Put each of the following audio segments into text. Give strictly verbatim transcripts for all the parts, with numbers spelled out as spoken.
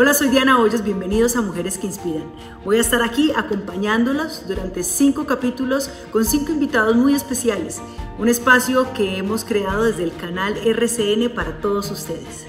Hola, soy Diana Hoyos, bienvenidos a Mujeres que Inspiran. Voy a estar aquí acompañándolas durante cinco capítulos con cinco invitados muy especiales, un espacio que hemos creado desde el canal R C N para todos ustedes.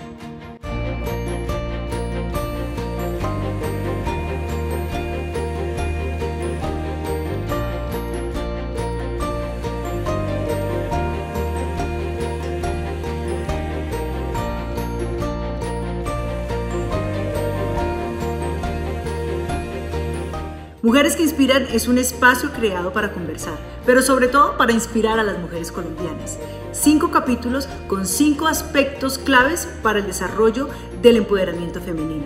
Mujeres que Inspiran es un espacio creado para conversar, pero sobre todo para inspirar a las mujeres colombianas. Cinco capítulos con cinco aspectos claves para el desarrollo del empoderamiento femenino.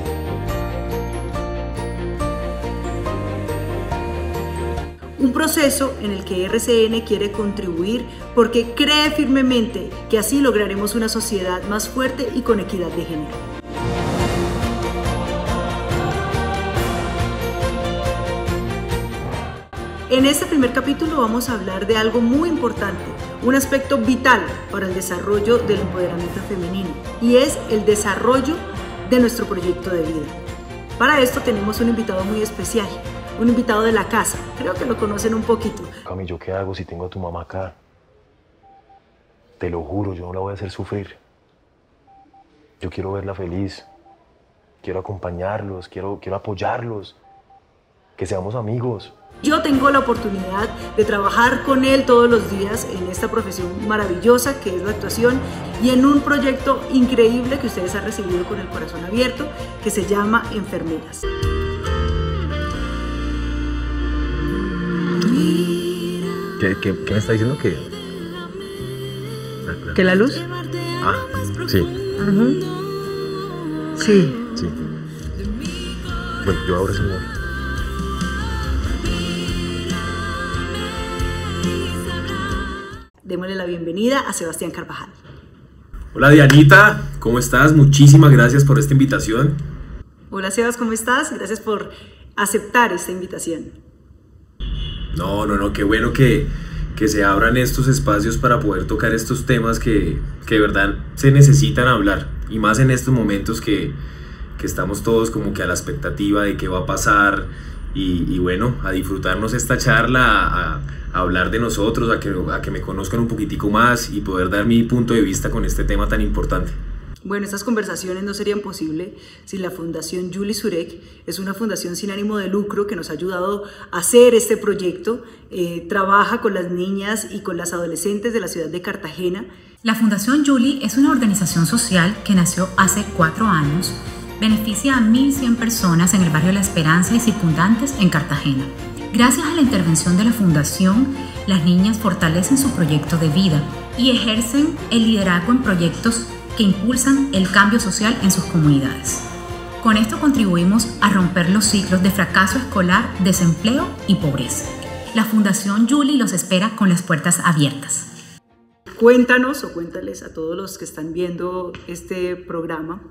Un proceso en el que R C N quiere contribuir porque cree firmemente que así lograremos una sociedad más fuerte y con equidad de género. En este primer capítulo vamos a hablar de algo muy importante, un aspecto vital para el desarrollo del empoderamiento femenino, y es el desarrollo de nuestro proyecto de vida. Para esto tenemos un invitado muy especial, un invitado de la casa, creo que lo conocen un poquito. Cami, ¿yo qué hago si tengo a tu mamá acá? Te lo juro, yo no la voy a hacer sufrir. Yo quiero verla feliz, quiero acompañarlos, quiero, quiero apoyarlos, que seamos amigos. Yo tengo la oportunidad de trabajar con él todos los días en esta profesión maravillosa que es la actuación y en un proyecto increíble que ustedes han recibido con el corazón abierto que se llama Enfermeras. ¿Qué, qué, qué me está diciendo? ¿Que ¿Que la luz? Ah, sí. Uh-huh. Sí. Sí. Bueno, yo ahora sí me voy. Démosle la bienvenida a Sebastián Carvajal. Hola Dianita, ¿cómo estás? Muchísimas gracias por esta invitación. Hola Sebas, ¿cómo estás? Gracias por aceptar esta invitación. No, no, no, qué bueno que, que se abran estos espacios para poder tocar estos temas que, que de verdad se necesitan hablar. Y más en estos momentos que, que estamos todos como que a la expectativa de qué va a pasar. Y, y bueno, a disfrutarnos esta charla, a, a hablar de nosotros, a que, a que me conozcan un poquitico más y poder dar mi punto de vista con este tema tan importante. Bueno, estas conversaciones no serían posibles sin la Fundación Julie Zurek. Es una fundación sin ánimo de lucro que nos ha ayudado a hacer este proyecto. Eh, trabaja con las niñas y con las adolescentes de la ciudad de Cartagena. La Fundación Julie es una organización social que nació hace cuatro años. Beneficia a mil cien personas en el barrio La Esperanza y circundantes en Cartagena. Gracias a la intervención de la Fundación, las niñas fortalecen su proyecto de vida y ejercen el liderazgo en proyectos que impulsan el cambio social en sus comunidades. Con esto contribuimos a romper los ciclos de fracaso escolar, desempleo y pobreza. La Fundación Julie los espera con las puertas abiertas. Cuéntanos o cuéntales a todos los que están viendo este programa,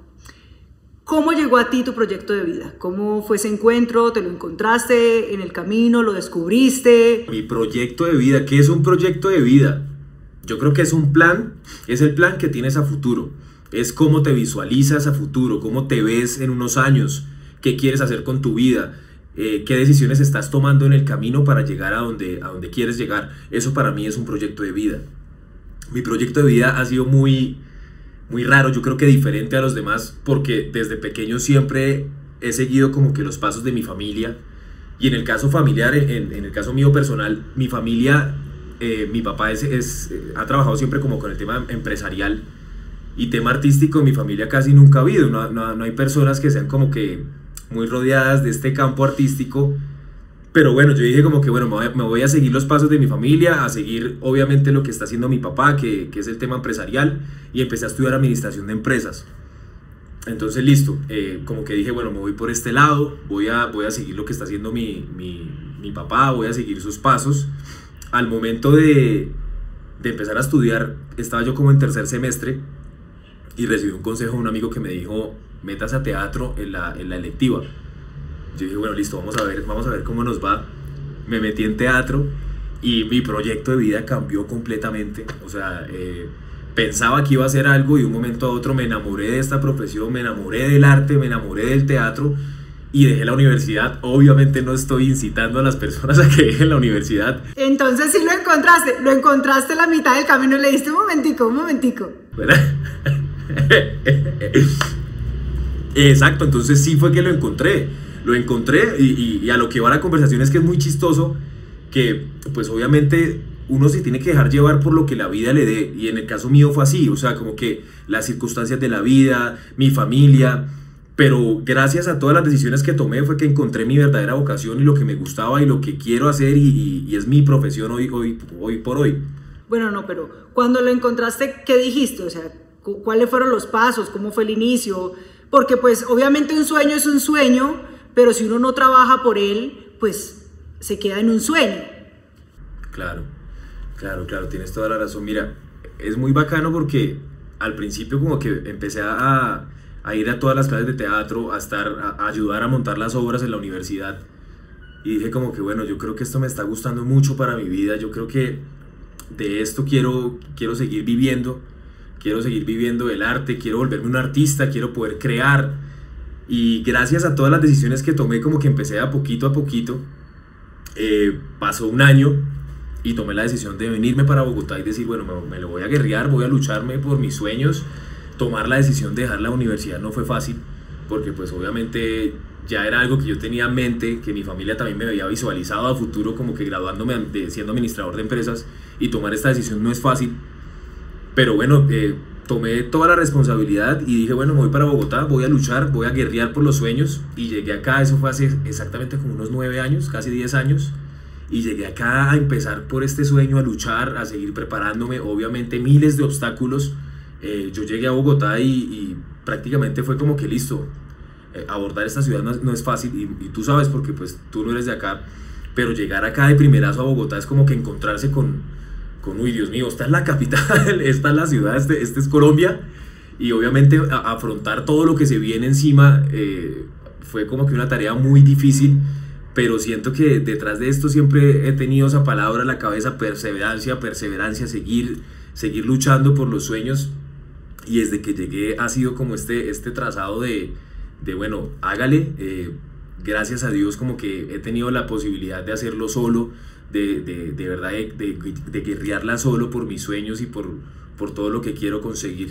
¿cómo llegó a ti tu proyecto de vida? ¿Cómo fue ese encuentro? ¿Te lo encontraste en el camino? ¿Lo descubriste? Mi proyecto de vida, ¿qué es un proyecto de vida? Yo creo que es un plan, es el plan que tienes a futuro. Es cómo te visualizas a futuro, cómo te ves en unos años, qué quieres hacer con tu vida, eh, qué decisiones estás tomando en el camino para llegar a donde, a donde quieres llegar. Eso para mí es un proyecto de vida. Mi proyecto de vida ha sido muy... muy raro, yo creo que diferente a los demás, porque desde pequeño siempre he seguido como que los pasos de mi familia, y en el caso familiar, en, en el caso mío personal, mi familia, eh, mi papá es, es, ha trabajado siempre como con el tema empresarial, y tema artístico en mi familia casi nunca ha habido, no, no, no hay personas que sean como que muy rodeadas de este campo artístico. Pero bueno, yo dije como que bueno, me voy, a, me voy a seguir los pasos de mi familia, a seguir obviamente lo que está haciendo mi papá, que, que es el tema empresarial, y empecé a estudiar administración de empresas. Entonces listo, eh, como que dije bueno, me voy por este lado, voy a, voy a seguir lo que está haciendo mi, mi, mi papá, voy a seguir sus pasos. Al momento de, de empezar a estudiar, estaba yo como en tercer semestre, y recibí un consejo de un amigo que me dijo, métase a teatro en la, en la electiva. Yo dije, bueno, listo, vamos a ver, vamos a ver cómo nos va. Me metí en teatro y mi proyecto de vida cambió completamente. O sea, eh, pensaba que iba a hacer algo y de un momento a otro me enamoré de esta profesión, me enamoré del arte, me enamoré del teatro y dejé la universidad. Obviamente no estoy incitando a las personas a que dejen la universidad. Entonces sí lo encontraste, lo encontraste a la mitad del camino y le diste un momentico, un momentico. Exacto, entonces sí fue que lo encontré, lo encontré y, y, y a lo que va la conversación es que es muy chistoso que pues obviamente uno se tiene que dejar llevar por lo que la vida le dé, y en el caso mío fue así, o sea, como que las circunstancias de la vida, mi familia, pero gracias a todas las decisiones que tomé fue que encontré mi verdadera vocación y lo que me gustaba y lo que quiero hacer y, y, y es mi profesión hoy, hoy, hoy por hoy. Bueno, no, pero cuando lo encontraste, ¿qué dijiste? O sea, ¿cuáles fueron los pasos? ¿Cómo fue el inicio? Porque pues obviamente un sueño es un sueño, pero si uno no trabaja por él, pues se queda en un sueño. Claro, claro, claro, tienes toda la razón. Mira, es muy bacano porque al principio como que empecé a, a ir a todas las clases de teatro, a, estar, a, a ayudar a montar las obras en la universidad, y dije como que bueno, yo creo que esto me está gustando mucho para mi vida, yo creo que de esto quiero, quiero seguir viviendo, quiero seguir viviendo el arte, quiero volverme un artista, quiero poder crear, y gracias a todas las decisiones que tomé como que empecé a poquito a poquito. Eh, pasó un año y tomé la decisión de venirme para Bogotá y decir, bueno, me, me lo voy a guerrear, voy a lucharme por mis sueños. Tomar la decisión de dejar la universidad no fue fácil, porque pues obviamente ya era algo que yo tenía en mente, que mi familia también me había visualizado a futuro, como que graduándome de, siendo administrador de empresas, y tomar esta decisión no es fácil, pero bueno, eh, tomé toda la responsabilidad y dije, bueno, me voy para Bogotá, voy a luchar, voy a guerrear por los sueños, y llegué acá, eso fue hace exactamente como unos nueve años, casi diez años, y llegué acá a empezar por este sueño, a luchar, a seguir preparándome, obviamente miles de obstáculos. Eh, yo llegué a Bogotá y, y prácticamente fue como que listo, eh, abordar esta ciudad no es, no es fácil, y, y tú sabes porque pues tú no eres de acá, pero llegar acá de primerazo a Bogotá es como que encontrarse con, con uy Dios mío, esta es la capital, esta es la ciudad, este, este es Colombia, y obviamente a, afrontar todo lo que se viene encima eh, fue como que una tarea muy difícil, pero siento que detrás de esto siempre he tenido esa palabra en la cabeza: perseverancia, perseverancia, seguir, seguir luchando por los sueños. Y desde que llegué ha sido como este, este trazado de, de bueno, hágale, eh, gracias a Dios como que he tenido la posibilidad de hacerlo solo, de, de, de verdad de, de, de guerrearla solo por mis sueños y por, por todo lo que quiero conseguir.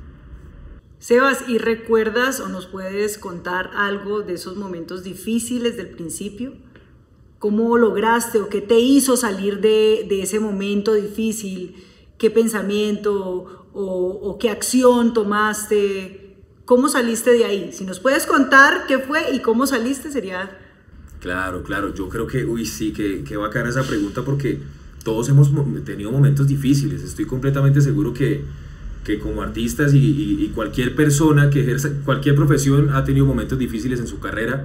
Sebas, ¿y recuerdas o nos puedes contar algo de esos momentos difíciles del principio? ¿Cómo lograste o qué te hizo salir de, de ese momento difícil? ¿Qué pensamiento o, o qué acción tomaste? ¿Cómo saliste de ahí? Si nos puedes contar qué fue y cómo saliste, sería... Claro, claro, yo creo que, uy, sí, que, que bacana esa pregunta, porque todos hemos tenido momentos difíciles. Estoy completamente seguro que, que como artistas y, y, y cualquier persona que ejerza cualquier profesión ha tenido momentos difíciles en su carrera,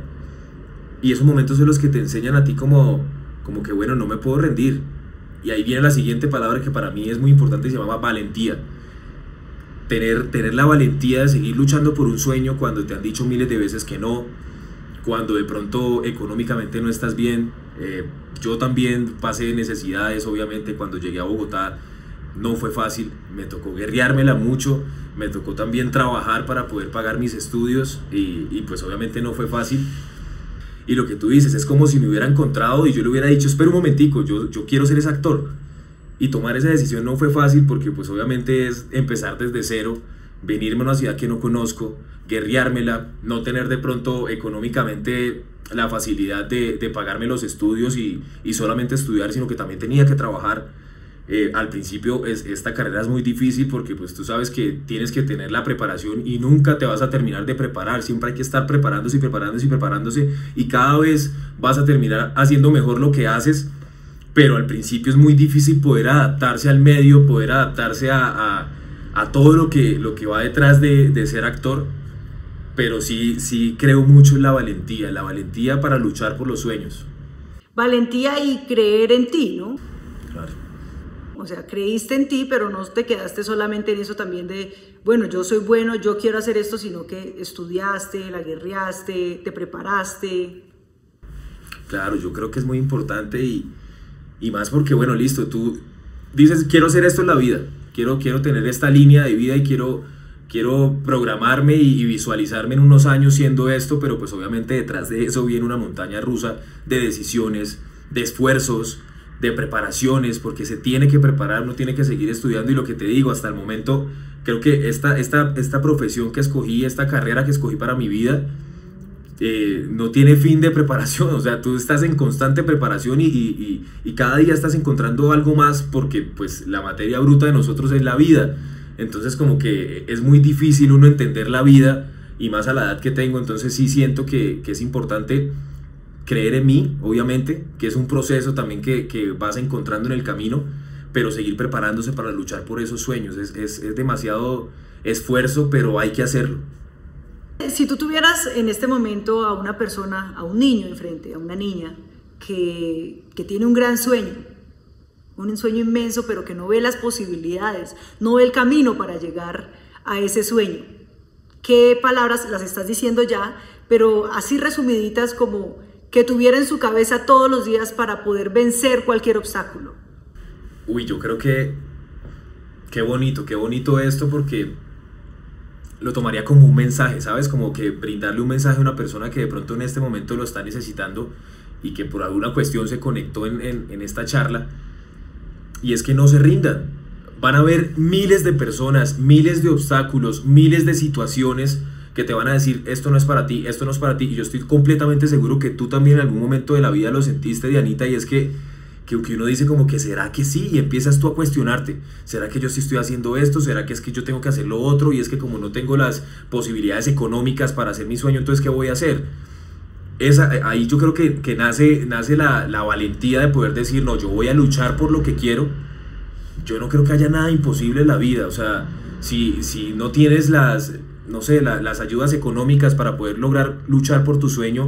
y esos momentos son los que te enseñan a ti como, como que bueno, no me puedo rendir. Y ahí viene la siguiente palabra que para mí es muy importante y se llama valentía. Tener, tener la valentía de seguir luchando por un sueño cuando te han dicho miles de veces que no, cuando de pronto económicamente no estás bien. Eh, yo también pasé necesidades, obviamente, cuando llegué a Bogotá no fue fácil, me tocó guerreármela mucho, me tocó también trabajar para poder pagar mis estudios y, y pues obviamente no fue fácil. Y lo que tú dices es como si me hubiera encontrado y yo le hubiera dicho, espera un momentico, yo, yo quiero ser ese actor. Y tomar esa decisión no fue fácil porque pues obviamente es empezar desde cero, venirme a una ciudad que no conozco, guerreármela, no tener de pronto económicamente la facilidad de, de pagarme los estudios y, y solamente estudiar, sino que también tenía que trabajar. Eh, al principio es, esta carrera es muy difícil porque pues tú sabes que tienes que tener la preparación y nunca te vas a terminar de preparar, siempre hay que estar preparándose y preparándose y preparándose y cada vez vas a terminar haciendo mejor lo que haces, pero al principio es muy difícil poder adaptarse al medio, poder adaptarse a, a, a todo lo que, lo que va detrás de, de ser actor, pero sí, sí creo mucho en la valentía, la valentía para luchar por los sueños. Valentía y creer en ti, ¿no? Claro. O sea, creíste en ti, pero no te quedaste solamente en eso también de, bueno, yo soy bueno, yo quiero hacer esto, sino que estudiaste, la guerreaste, te preparaste. Claro, yo creo que es muy importante y, y más porque, bueno, listo, tú dices, quiero hacer esto en la vida, quiero, quiero tener esta línea de vida y quiero, quiero programarme y, y visualizarme en unos años siendo esto, pero pues obviamente detrás de eso viene una montaña rusa de decisiones, de esfuerzos, de preparaciones, porque se tiene que preparar, uno tiene que seguir estudiando. Y lo que te digo, hasta el momento creo que esta, esta, esta profesión que escogí, esta carrera que escogí para mi vida, eh, no tiene fin de preparación. O sea, tú estás en constante preparación y, y, y, y cada día estás encontrando algo más, porque pues la materia bruta de nosotros es la vida. Entonces como que es muy difícil uno entender la vida, y más a la edad que tengo. Entonces sí siento que, que es importante creer en mí, obviamente, que es un proceso también que, que vas encontrando en el camino, pero seguir preparándose para luchar por esos sueños. Es, es, es demasiado esfuerzo, pero hay que hacerlo. Si tú tuvieras en este momento a una persona, a un niño enfrente, a una niña, que, que tiene un gran sueño, un sueño inmenso, pero que no ve las posibilidades, no ve el camino para llegar a ese sueño, ¿qué palabras las estás diciendo ya, pero así resumiditas, como que tuviera en su cabeza todos los días para poder vencer cualquier obstáculo? Uy, yo creo que qué bonito, qué bonito esto, porque lo tomaría como un mensaje, ¿sabes? Como que brindarle un mensaje a una persona que de pronto en este momento lo está necesitando y que por alguna cuestión se conectó en, en, en esta charla. Y es que no se rindan. Van a haber miles de personas, miles de obstáculos, miles de situaciones que te van a decir: esto no es para ti, esto no es para ti. Y yo estoy completamente seguro que tú también en algún momento de la vida lo sentiste, Dianita, y es que que uno dice como que ¿será que sí? Y empiezas tú a cuestionarte: ¿será que yo sí estoy haciendo esto? ¿Será que es que yo tengo que hacer lo otro? Y es que como no tengo las posibilidades económicas para hacer mi sueño, entonces ¿qué voy a hacer? Esa, ahí yo creo que, que nace, nace la, la valentía de poder decir: no, yo voy a luchar por lo que quiero. Yo no creo que haya nada imposible en la vida. O sea, si, si no tienes las, no sé, la, las ayudas económicas para poder lograr luchar por tu sueño,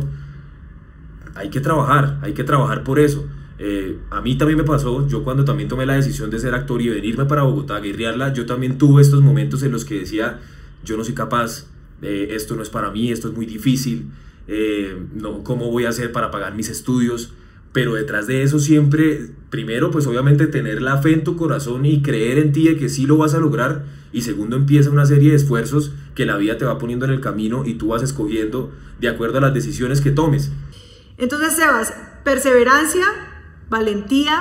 hay que trabajar, hay que trabajar por eso. Eh, a mí también me pasó, yo cuando también tomé la decisión de ser actor y venirme para Bogotá a guerrearla, yo también tuve estos momentos en los que decía: yo no soy capaz, eh, esto no es para mí, esto es muy difícil, eh, no, ¿cómo voy a hacer para pagar mis estudios? Pero detrás de eso siempre, primero pues obviamente tener la fe en tu corazón y creer en ti de que sí lo vas a lograr, y segundo empieza una serie de esfuerzos que la vida te va poniendo en el camino y tú vas escogiendo de acuerdo a las decisiones que tomes. Entonces, Sebas, perseverancia, valentía,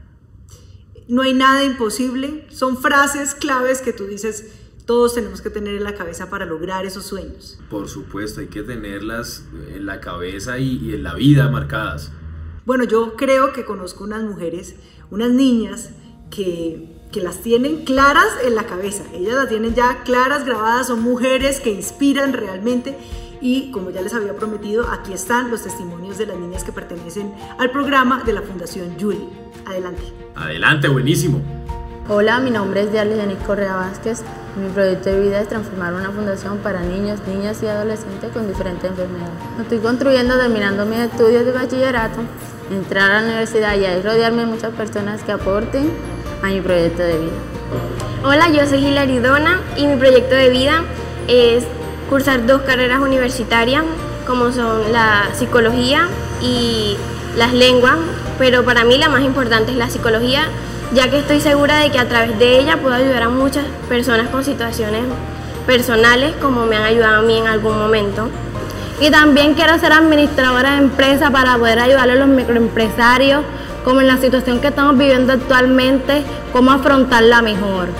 no hay nada imposible, son frases claves que tú dices todos tenemos que tener en la cabeza para lograr esos sueños. Por supuesto, hay que tenerlas en la cabeza y, y en la vida marcadas. Bueno, yo creo que conozco unas mujeres, unas niñas que, que las tienen claras en la cabeza, ellas las tienen ya claras, grabadas, son mujeres que inspiran realmente. Y como ya les había prometido, aquí están los testimonios de las niñas que pertenecen al programa de la Fundación Julie. Adelante. Adelante, buenísimo. Hola, mi nombre es Diarlis Denis Correa Vázquez. Mi proyecto de vida es transformar una fundación para niños, niñas y adolescentes con diferentes enfermedades. Estoy construyendo terminando mis estudios de bachillerato, entrar a la universidad y ahí rodearme de muchas personas que aporten a mi proyecto de vida. Hola, yo soy Hilary Dona y mi proyecto de vida es cursar dos carreras universitarias, como son la psicología y las lenguas, pero para mí la más importante es la psicología, ya que estoy segura de que a través de ella puedo ayudar a muchas personas con situaciones personales, como me han ayudado a mí en algún momento. Y también quiero ser administradora de empresa para poder ayudar a los microempresarios, como en la situación que estamos viviendo actualmente, cómo afrontarla mejor.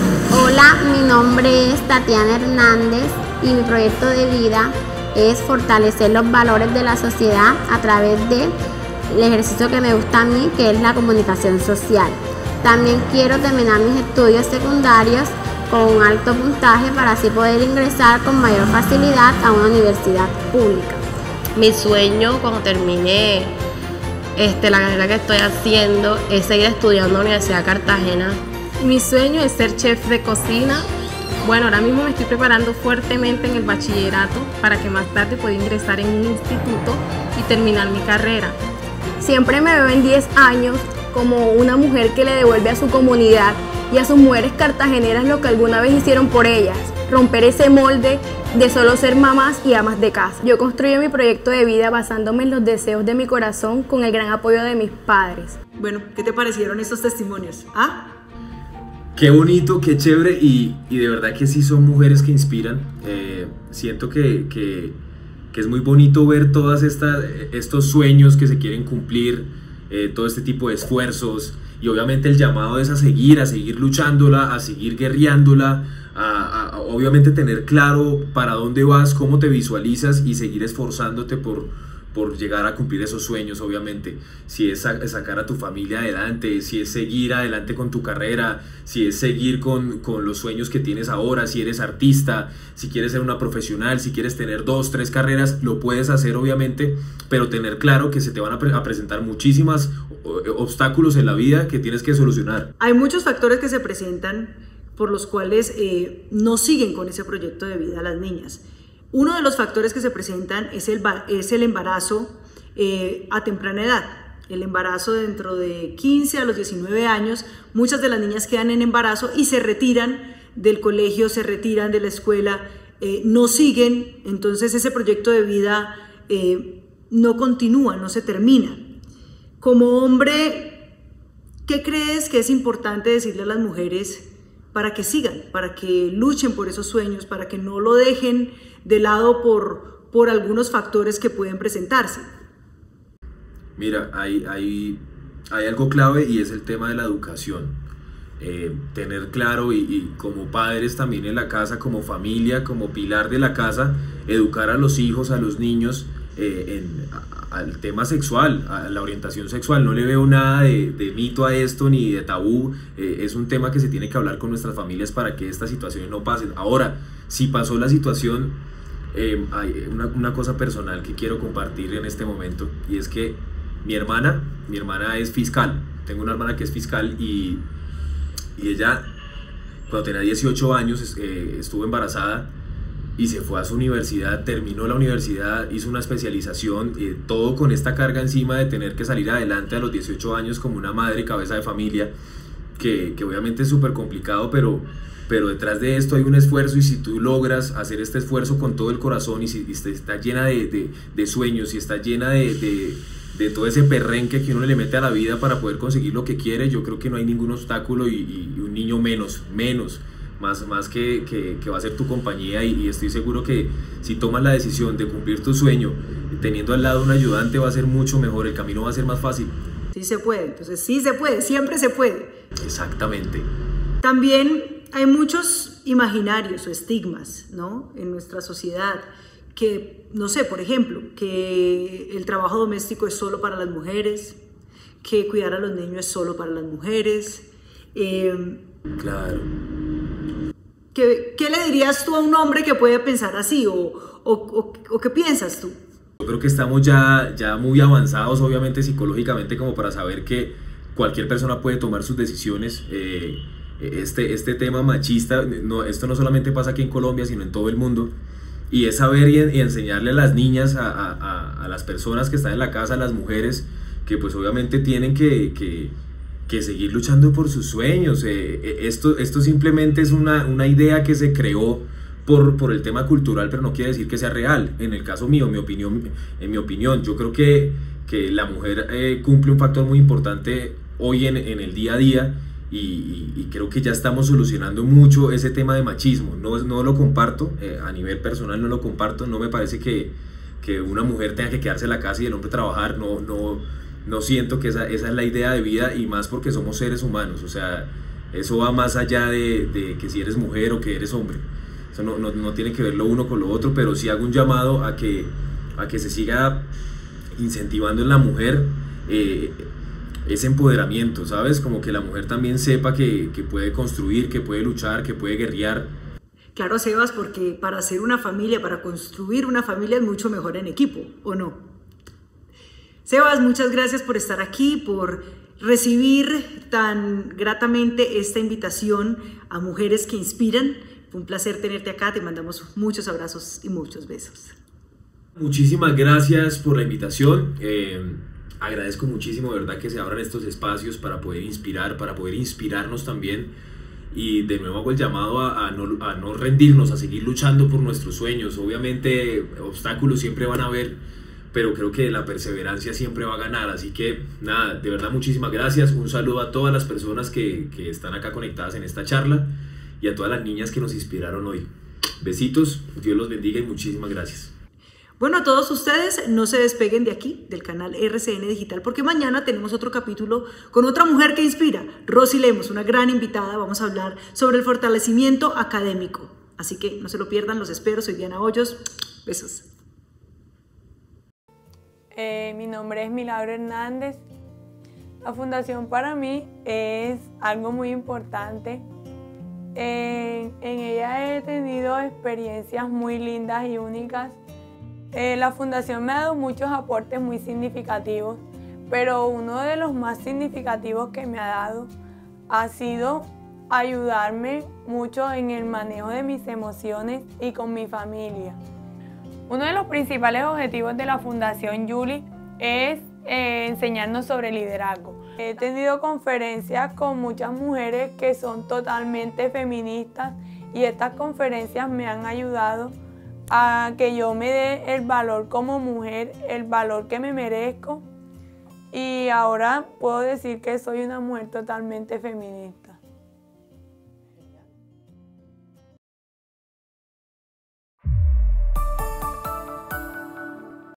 Hola, mi nombre es Tatiana Hernández y mi proyecto de vida es fortalecer los valores de la sociedad a través del ejercicio que me gusta a mí, que es la comunicación social. También quiero terminar mis estudios secundarios con un alto puntaje para así poder ingresar con mayor facilidad a una universidad pública. Mi sueño cuando termine este, la carrera que estoy haciendo es seguir estudiando en la Universidad de Cartagena. Mi sueño es ser chef de cocina. Bueno, ahora mismo me estoy preparando fuertemente en el bachillerato para que más tarde pueda ingresar en un instituto y terminar mi carrera. Siempre me veo en diez años como una mujer que le devuelve a su comunidad y a sus mujeres cartageneras lo que alguna vez hicieron por ellas, romper ese molde de solo ser mamás y amas de casa. Yo construyo mi proyecto de vida basándome en los deseos de mi corazón con el gran apoyo de mis padres. Bueno, ¿qué te parecieron estos testimonios? ¿Ah? Qué bonito, qué chévere y, y de verdad que sí son mujeres que inspiran. Eh, siento que, que, que es muy bonito ver todos estos sueños que se quieren cumplir, eh, todo este tipo de esfuerzos y obviamente el llamado es a seguir, a seguir luchándola, a seguir guerreándola, a, a, a obviamente tener claro para dónde vas, cómo te visualizas y seguir esforzándote por... por llegar a cumplir esos sueños, obviamente. Si es sacar a tu familia adelante, si es seguir adelante con tu carrera, si es seguir con, con los sueños que tienes ahora, si eres artista, si quieres ser una profesional, si quieres tener dos, tres carreras, lo puedes hacer obviamente, pero tener claro que se te van a, pre a presentar muchísimos obstáculos en la vida que tienes que solucionar. Hay muchos factores que se presentan por los cuales eh, no siguen con ese proyecto de vida las niñas. Uno de los factores que se presentan es el, es el embarazo eh, a temprana edad. El embarazo dentro de quince a los diecinueve años, muchas de las niñas quedan en embarazo y se retiran del colegio, se retiran de la escuela, eh, no siguen, entonces ese proyecto de vida eh, no continúa, no se termina. Como hombre, ¿qué crees que es importante decirle a las mujeres para que sigan, para que luchen por esos sueños, para que no lo dejen de lado por, por algunos factores que pueden presentarse? Mira, hay, hay, hay algo clave y es el tema de la educación. Eh, tener claro y, y como padres también en la casa, como familia, como pilar de la casa, educar a los hijos, a los niños eh, en, a, al tema sexual, a la orientación sexual. No le veo nada de, de mito a esto ni de tabú. Eh, es un tema que se tiene que hablar con nuestras familias para que estas situaciones no pasen. Ahora, si pasó la situación, eh, hay una, una cosa personal que quiero compartir en este momento, y es que mi hermana, mi hermana es fiscal. Tengo una hermana que es fiscal y, y ella, cuando tenía dieciocho años, eh, estuvo embarazada y se fue a su universidad, terminó la universidad, hizo una especialización, eh, todo con esta carga encima de tener que salir adelante a los dieciocho años como una madre, cabeza de familia, que, que obviamente es súper complicado, pero, pero detrás de esto hay un esfuerzo, y si tú logras hacer este esfuerzo con todo el corazón y si y está llena de, de, de sueños y está llena de, de, de todo ese perrenque que uno le mete a la vida para poder conseguir lo que quiere, yo creo que no hay ningún obstáculo y, y un niño menos, menos. Más, más que, que, que va a ser tu compañía y, y estoy seguro que si tomas la decisión de cumplir tu sueño teniendo al lado un ayudante va a ser mucho mejor, el camino va a ser más fácil. Sí se puede, entonces sí se puede, siempre se puede. Exactamente. También hay muchos imaginarios o estigmas, ¿no?, en nuestra sociedad que, no sé, por ejemplo, que el trabajo doméstico es solo para las mujeres, que cuidar a los niños es solo para las mujeres. Eh, claro. ¿Qué, ¿Qué le dirías tú a un hombre que puede pensar así? ¿O, o, o, o qué piensas tú? Yo creo que estamos ya, ya muy avanzados, obviamente psicológicamente, como para saber que cualquier persona puede tomar sus decisiones. Eh, este, este tema machista, no, esto no solamente pasa aquí en Colombia, sino en todo el mundo. Y es saber y, y enseñarle a las niñas, a, a, a las personas que están en la casa, a las mujeres, que pues obviamente tienen que... que que seguir luchando por sus sueños. Eh, esto, esto simplemente es una, una idea que se creó por, por el tema cultural, pero no quiere decir que sea real. En el caso mío, mi opinión, en mi opinión, yo creo que, que la mujer eh, cumple un factor muy importante hoy en, en el día a día y, y, y creo que ya estamos solucionando mucho ese tema de machismo. No, no lo comparto, eh, a nivel personal no lo comparto, no me parece que, que una mujer tenga que quedarse en la casa y el hombre trabajar, no... no No siento que esa, esa es la idea de vida, y más porque somos seres humanos. O sea, eso va más allá de, de que si eres mujer o que eres hombre. Eso no, no, no tiene que ver lo uno con lo otro, pero sí hago un llamado a que, a que se siga incentivando en la mujer eh, ese empoderamiento, ¿sabes? Como que la mujer también sepa que, que puede construir, que puede luchar, que puede guerrear. Claro, Sebas, porque para hacer una familia, para construir una familia es mucho mejor en equipo, ¿o no? Sebas, muchas gracias por estar aquí, por recibir tan gratamente esta invitación a Mujeres que Inspiran. Fue un placer tenerte acá, te mandamos muchos abrazos y muchos besos. Muchísimas gracias por la invitación. Eh, agradezco muchísimo, de verdad, que se abran estos espacios para poder inspirar, para poder inspirarnos también. Y de nuevo hago el llamado a, a, no, a no rendirnos, a seguir luchando por nuestros sueños. Obviamente obstáculos siempre van a haber, pero creo que la perseverancia siempre va a ganar. Así que nada, de verdad muchísimas gracias. Un saludo a todas las personas que, que están acá conectadas en esta charla y a todas las niñas que nos inspiraron hoy. Besitos, Dios los bendiga y muchísimas gracias. Bueno, a todos ustedes, no se despeguen de aquí, del canal R C N Digital, porque mañana tenemos otro capítulo con otra mujer que inspira, Rosy Lemos, una gran invitada. Vamos a hablar sobre el fortalecimiento académico. Así que no se lo pierdan, los espero. Soy Diana Hoyos. Besos. Eh, mi nombre es Milagro Hernández. La fundación para mí es algo muy importante. En, en ella he tenido experiencias muy lindas y únicas. Eh, la fundación me ha dado muchos aportes muy significativos, pero uno de los más significativos que me ha dado ha sido ayudarme mucho en el manejo de mis emociones y con mi familia. Uno de los principales objetivos de la Fundación Julie es eh, enseñarnos sobre liderazgo. He tenido conferencias con muchas mujeres que son totalmente feministas y estas conferencias me han ayudado a que yo me dé el valor como mujer, el valor que me merezco, y ahora puedo decir que soy una mujer totalmente feminista.